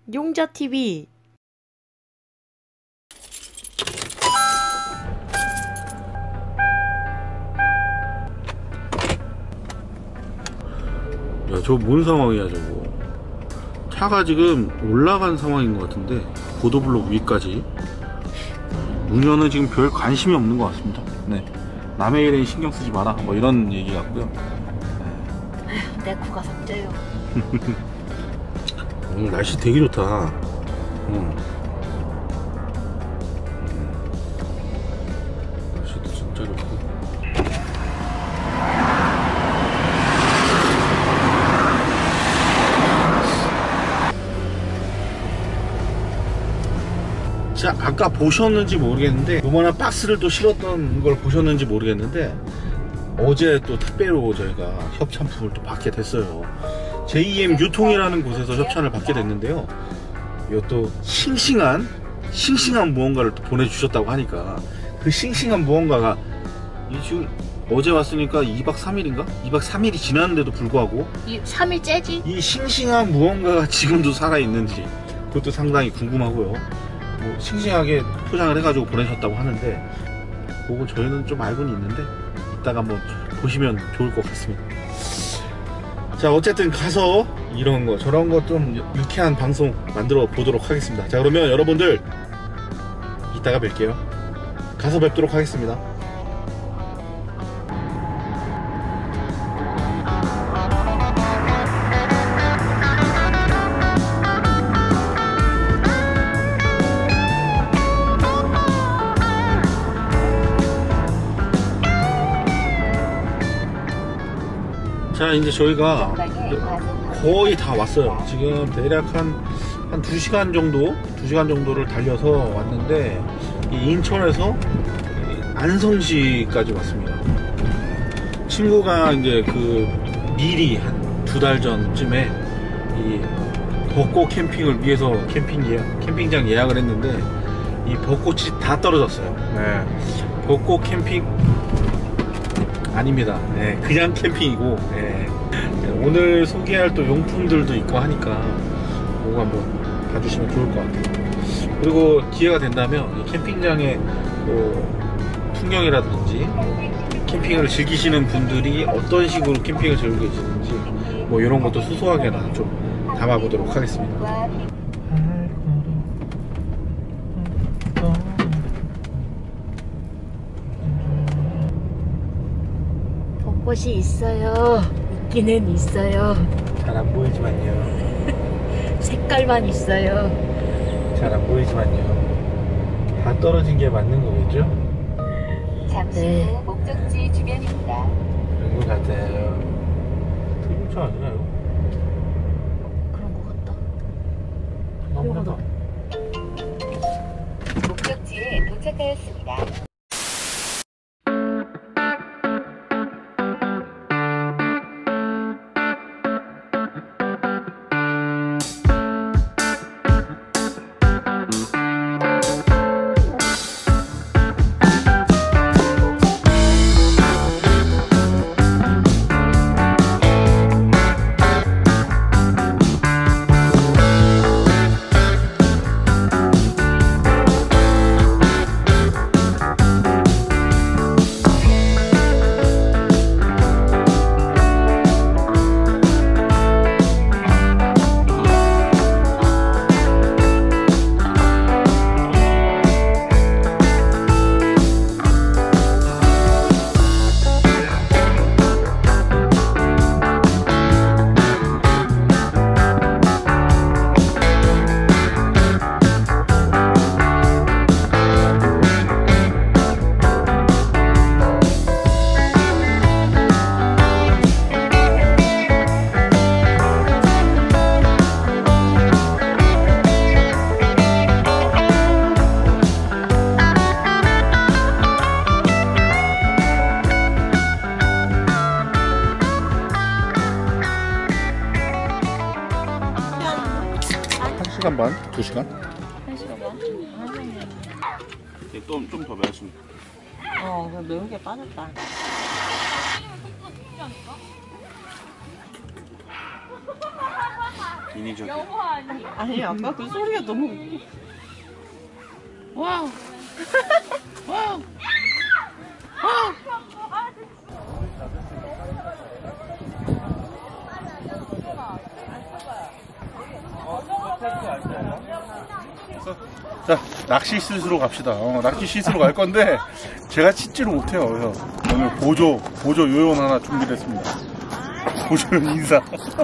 용자TV. 야, 저거 뭔 상황이야 저거. 차가 지금 올라간 상황인 것 같은데, 보도블록 위까지. 운전은 지금 별 관심이 없는 것 같습니다. 네, 남의 일에 신경 쓰지 마라, 뭐 이런 얘기 같고요. 내 코가 삭제요. 오늘 날씨 되게 좋다. 날씨도 진짜 좋고. 자, 아까 보셨는지 모르겠는데, 요만한 박스를 또 실었던 걸 보셨는지 모르겠는데, 어제 또 특배로 저희가 협찬품을 또 받게 됐어요. JM 유통이라는 곳에서 협찬을 받게 됐는데요, 이것도 싱싱한 무언가를 또 보내주셨다고 하니까, 그 싱싱한 무언가가 지금 어제 왔으니까 2박 3일인가? 2박 3일이 지났는데도 불구하고 3일째지? 이 싱싱한 무언가가 지금도 살아있는지, 그것도 상당히 궁금하고요. 뭐 싱싱하게 포장을 해가지고 보내셨다고 하는데, 그거 저희는 좀 알고는 있는데 이따가 한번 보시면 좋을 것 같습니다. 자, 어쨌든 가서 이런 거 저런 거 좀 유쾌한 방송 만들어 보도록 하겠습니다. 자, 그러면 여러분들 이따가 뵐게요. 가서 뵙도록 하겠습니다. 자, 이제 저희가 거의 다 왔어요. 지금 대략 한 2시간 정도를 달려서 왔는데, 이 인천에서 안성시까지 왔습니다. 친구가 이제 미리 한 2달 전쯤에 이 벚꽃 캠핑을 위해서 캠핑장 예약을 했는데, 이 벚꽃이 다 떨어졌어요. 네. 벚꽃 캠핑 아닙니다. 네, 그냥 캠핑이고, 네. 오늘 소개할 또 용품들도 있고 하니까 그거 한번 봐주시면 좋을 것 같아요. 그리고 기회가 된다면 이 캠핑장의 풍경이라든지, 캠핑을 즐기시는 분들이 어떤 식으로 캠핑을 즐기고 계시는지, 뭐 이런 것도 소소하게나 좀 담아보도록 하겠습니다. 벚꽃이 있어요. 있기는 있어요. 잘 안 보이지만요. 색깔만 있어요. 잘 안 보이지만요. 다 떨어진 게 맞는 거겠죠? 잠시 후 목적지 주변입니다. 여기 같아요. 트림차 아니야 이거? 그런 것 같다. 한번 해봐. 목적지에 도착하였습니다. 시간 반? 2시간? 1시간 반? 좀 더 매웠습니다. 그냥 매운 게 빠졌다. 인위적인. 아니 아까 그 소리가 너무 웃겨. 와우. 와우. 자, 낚시 씻으러 갑시다. 낚시 씻으러 갈 건데 제가 씻지를 못해요. 그래서 오늘 보조 요원 하나 준비됐습니다. 보조 요원 인사.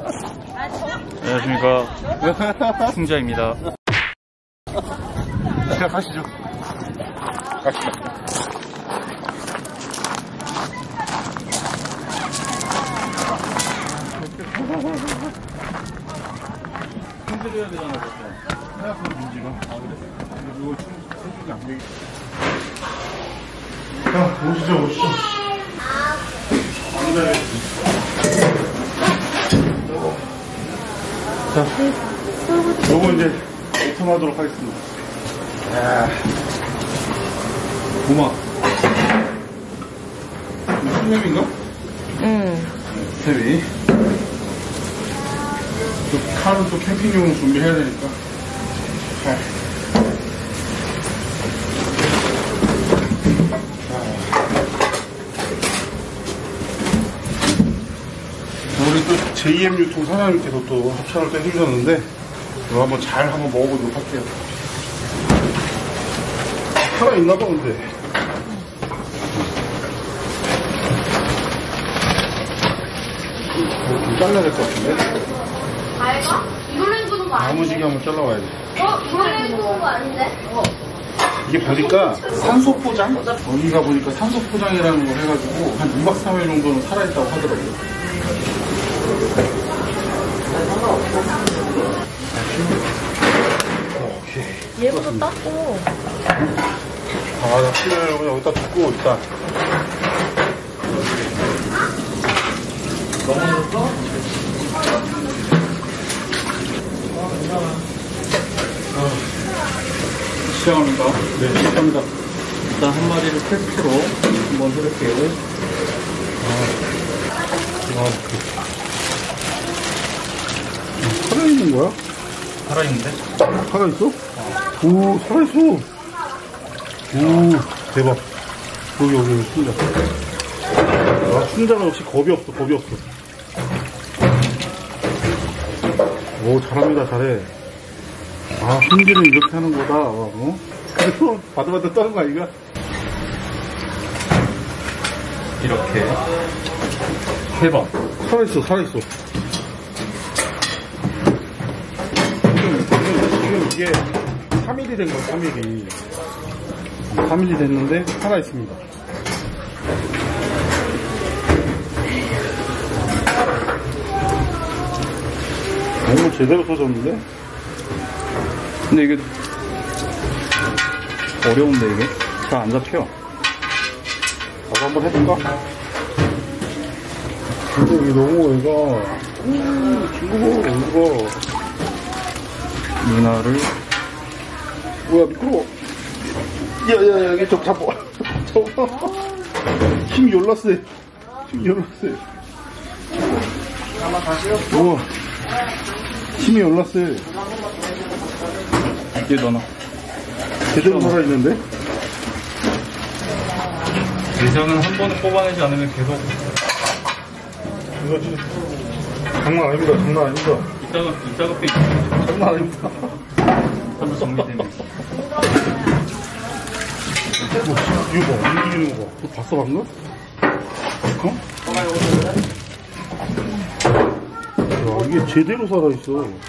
안녕하십니까. 풍자입니다. 자, 가시죠. 갑시다. 손질해야 되잖아, 생각보다 민지가. 아, 그래? 이거 손질이 안 되겠다. 자, 오시죠. 자, 요거 이제 오픈하도록 하겠습니다. 야, 고마. 수염인가? 응. 세비. 또 칼은 또 캠핑용 준비해야 되니까. 칼. 우리 또 JM 유통 사장님께서 또 협찬을 또 해주셨는데 이거 한번 잘 먹어보도록 할게요. 살아있나봐 근데. 좀 잘라야 될 것 같은데? 다해가? 이걸로 해보는 거 아니야? 야무지게 한번 잘라와야 돼. 이걸로 해보는 거 아닌데? 이게 보니까 산소 포장? 여기가 보니까 산소 포장이라는 걸 해가지고 한 2박 3일 정도는 살아있다고 하더라고요. 오케이. 얘부터 닦고. 아, 나 피를 그냥 여기다 두고 일단. 시작합니다. 네, 시작합니다. 일단 한 마리를 테스트로 한번 해볼게요. 살아있는 거야? 살아있는데? 살아있어? 오, 살아있어. 오, 대박. 여기, 춘자. 아, 춘자가 역시 겁이 없어. 오, 잘합니다, 잘해. 아, 손질은 이렇게 하는 거다. 어? 그래서 바들바들 떠는 거 아니가? 이렇게 3번. 살아있어. 지금 이게 3일이 된 거야, 3일이. 3일이 됐는데, 살아있습니다. 너무 제대로 써졌는데? 근데 이게 어려운데 이게? 잘 안 잡혀. 나도 한번 해볼까? 근데 이게 너무 얘가, 징그러워. 문화를 뭐야, 미끄러워. 야, 여기 좀 잡아. 저거. 힘이 열나 세. 우와. 힘이 열나 세. 이제 넣어놔. 제대로 살아있는데? 예전은 한 번은 뽑아내지 않으면 계속 이거 진짜 장난 아닙니다. 이따가 때 장난 아닙니다. 한번 정리되면 이거 봐, 움직이는 거 봐. 너 봤어, 방금? 야, 이게 제대로 살아있어.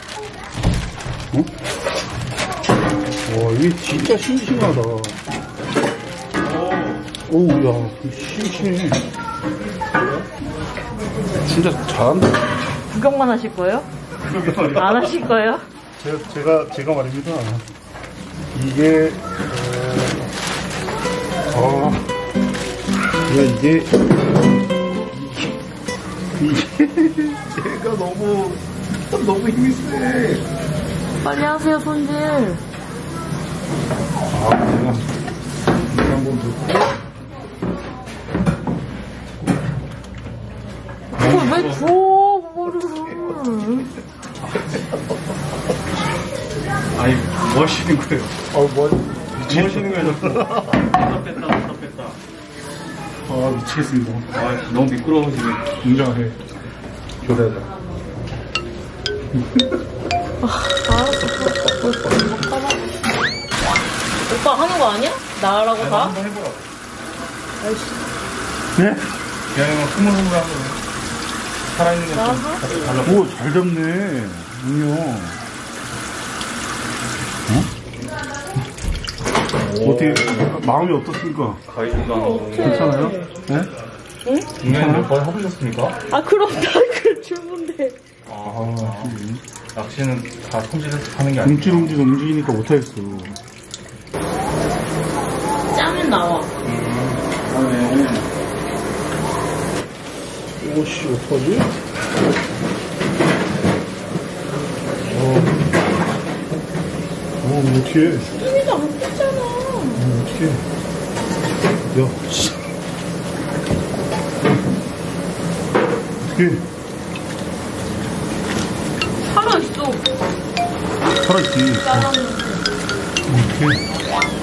와, 이게 진짜 싱싱하다. 오우, 야, 싱싱해. 진짜 잘한다. 구경만 하실 거예요? 안 하실 거예요? 제가 말입니다. 이게, 이게 얘가 너무 힘이 세. 빨리 하세요, 손질. 제가 한번 넣고. 그걸 왜 줘, 그거를. 아니, 뭐 하시는 거예요? 뭐 하시는 거예요, 자꾸? 왔다 뺐다. 아, 미치겠습니다. 아, 너무 미끄러워, 지금. 인정해. 교대다. 오빠 하는 거 아니야? 나라고 다? 한번 해보라. 네? 그냥 흐물흐물 하고. 살아있는 거 좀 같이 발라. 오, 잘 잡네. 응요. 어떻게, 마음이 어떻습니까? 가위가. 괜찮아요? 네? 중요한 몇번 해보셨습니까? 아 그럼 나 그 주문데. 낚시는 다 손질해서 하는 게 아니고. 움찔움찔 움직이니까 못하겠어. 짜면 나와. 오씨, 어떡하지? 어떡해. 수빈이도 안 뺐잖아. 어떡해. 야, 씨. 어떡해. 살아있어. 살아있지. 어떡해.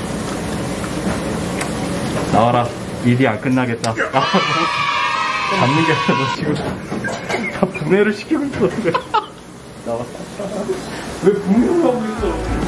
나와라. 일이 안 끝나겠다. 잡는 게 아니라 너 지금 다 분해를 시키고 있어. 나와. 왜 분해를 하고 있어?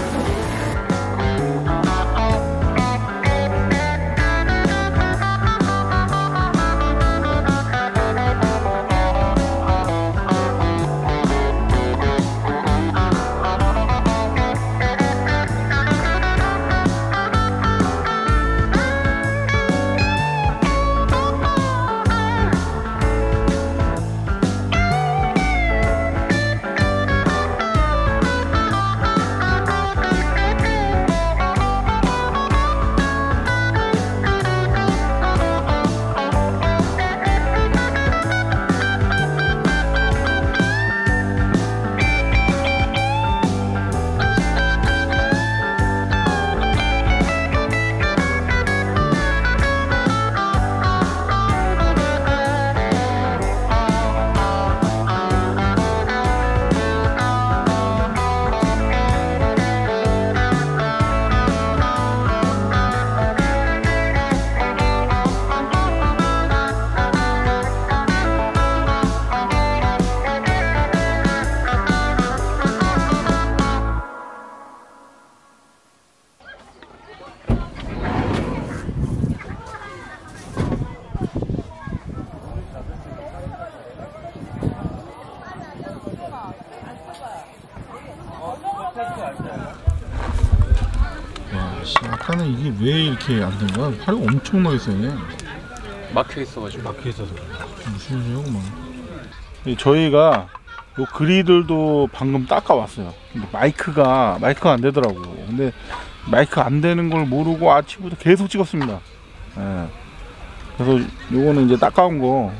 아까는 이게 왜 이렇게 안 된 거야? 팔이 엄청나게 세네. 막혀 있어가지고. 막혀 있어서 무슨 소리야구만. 저희가 요 그리들도 방금 닦아왔어요. 근데 마이크가 안 되더라고. 근데 마이크 안 되는 걸 모르고 아침부터 계속 찍었습니다. 예. 그래서 요거는 이제 닦아온 거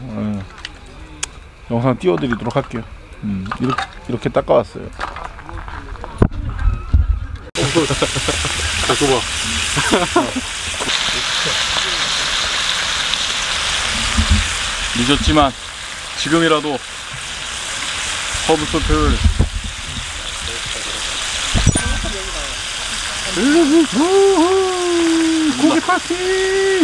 영상 띄워드리도록 할게요. 이렇게 닦아왔어요. 자, 줘봐. 늦었지만 지금이라도 허브소트를 고기 파티.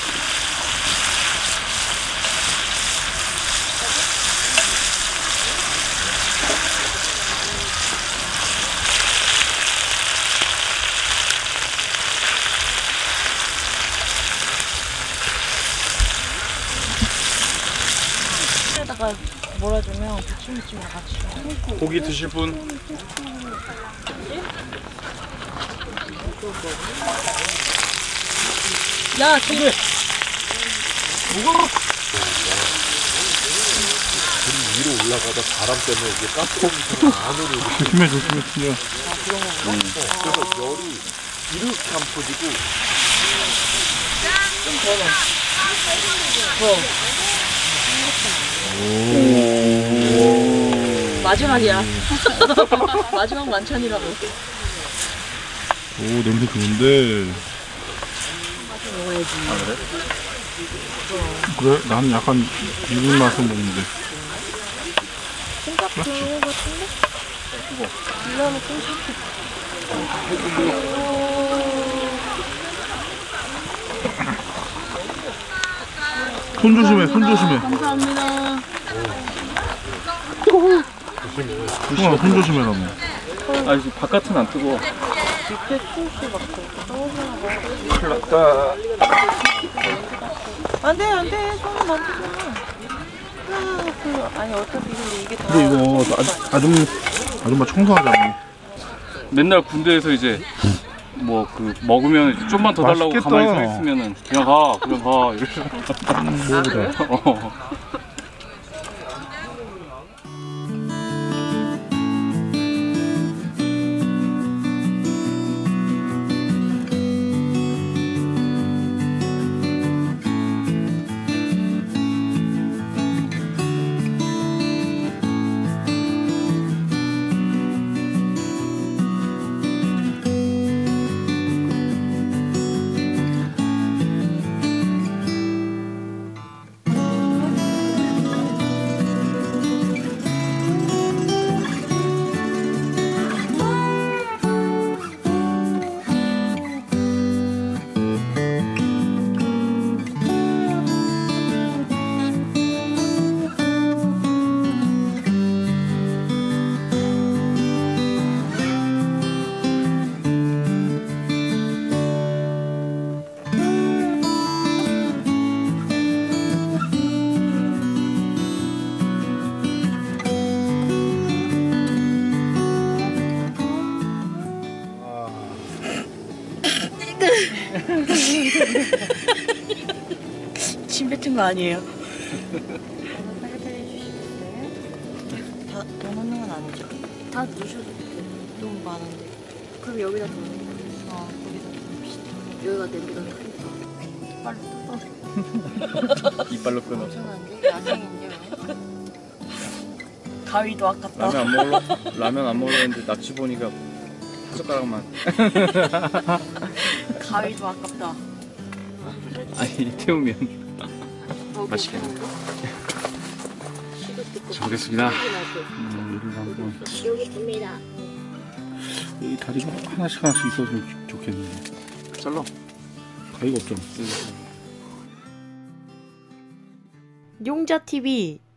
에다가 몰아주면 부침무침이랑 같이. 고기 드실 분? 야, 저기. 위로 올라가다 바람 때문에 이게 가스통이 안으로 조심해. 그래서 열이 이렇게 안 퍼지고 좀 더 넣어. 마지막이야. 마지막 만찬이라고. 오, 냄새 좋은데. 먹어야지. 그래? 나는 약간 익은 맛을 먹는데. 생각 좋은 거 같은데? 이거 빌려놓고 싶어. 손 조심해, 손 조심해. 감사합니다. 형아, 손 조심해라. 아, 지금 바깥은 안 뜨고. 밑에 출시 막 큰일 났다. 안 돼, 안 돼. 손을 만지지 마. 아니, 어차피 이게 다. 근데 이거 아줌마 청소하잖아. 맨날 군대에서 이제 뭐 그 먹으면 이제 좀만 더 달라고 맛있겠다. 가만히 서 있으면은 그냥 가 이러면서. 그래. 침 뱉은 거 아니에요? 다 넣는 건 아니죠? 다 넣으셔도 돼요. 너무 많은데. 그럼 여기다 더 넣어요. 거기다 좀 여기가 냄비가 크니까. 이빨로 끊어. 이상한데? 야생인데 왜? 가위도 아깝다. 라면 안 먹으려 했는데 낚시 보니까 한 젓가락만. 가위도 아깝다. 아니 태우면 맛있게. 잘 먹겠습니다. 여기 있습니다. 이 다리가 하나씩 있어주면 좋겠네. 잘라. 가위가 없잖아. 용자TV